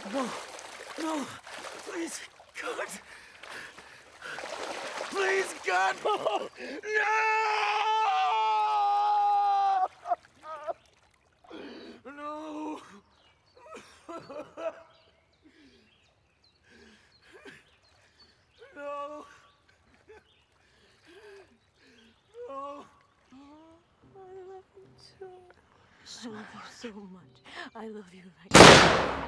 No, no, please, God. Please, God, no! No! No! No! No! I love you too. I love you so much. I love you like.